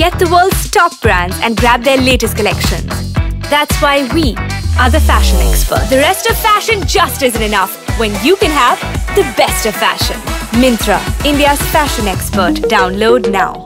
Get the world's top brands and grab their latest collections. That's why we are the fashion experts. The rest of fashion just isn't enough when you can have the best of fashion. Myntra, India's fashion expert. Download now.